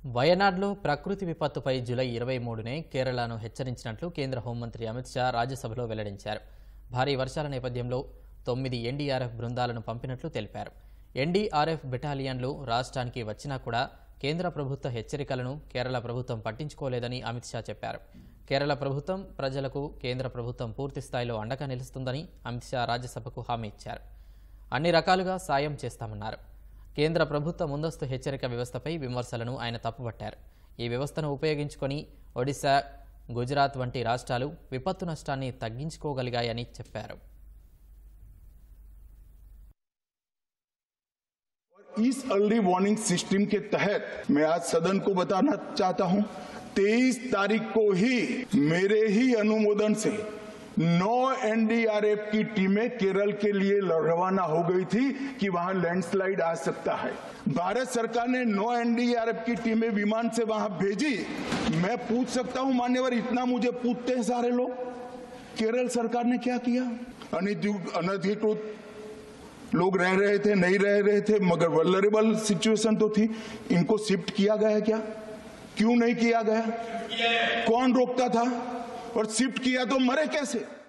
వయనాడ్లో ప్రకృతి విపత్తుపై జూలై 23నే కేరళను హెచ్చరించినట్లు కేంద్ర హోంమంత్రి అమిత్ షా రాజ్యసభలో వెల్లడించారు. భారీ వర్షాల నేపథ్యంలో 9 ఎన్డీఆర్ఎఫ్ బృందాలను పంపినట్లు తెలిపారు. ఎన్డీఆర్ఎఫ్ బెటాలియన్లు రాష్ట్రానికి వచ్చినా కూడా కేంద్ర ప్రభుత్వ హెచ్చరికలను కేరళ ప్రభుత్వం పట్టించుకోలేదని అమిత్ షా చెప్పారు. కేరళ ప్రభుత్వం ప్రజలకు కేంద్ర ప్రభుత్వం పూర్తి స్థాయిలో అండగా నిలుస్తుందని అమిత్ షా రాజ్యసభకు హామీ ఇచ్చారు. అన్ని రకాలుగా సాయం చేస్తామన్నారు. కేంద్ర ప్రభుత్వ ముందస్తు హెచ్చరిక వ్యవస్థపై విమర్శలను ఆయన తప్పుపట్టారు. ఈ వ్యవస్థను ఉపయోగించుకొని ఒడిశా, గుజరాత్ వంటి రాష్ట్రాలు విపత్తు నష్టాన్ని తగ్గించుకోగలిగాయని చెప్పారు. इस अर्ली वार्निंग सिस्टम के तहत मैं आज सदन को बताना चाहता हूं, 23 तारीख को ही मेरे ही अनुमोदन से 9 एनडीआरएफ की टीमें केरल के लिए रवाना हो गई थी कि वहां लैंडस्लाइड आ सकता है। भारत सरकार ने 9 एनडीआरएफ की टीमें विमान से वहां भेजी। मैं पूछ सकता हूं मान्यवर, इतना मुझे पूछते हैं सारे लोग, केरल सरकार ने क्या किया? अनधिकृत लोग रह रहे थे, नहीं रह रहे थे, मगर वल्नरेबल सिचुएशन तो थी। इनको शिफ्ट किया गया क्या? क्यों नहीं किया गया? कौन रोकता था? और शिफ्ट किया तो मरे कैसे?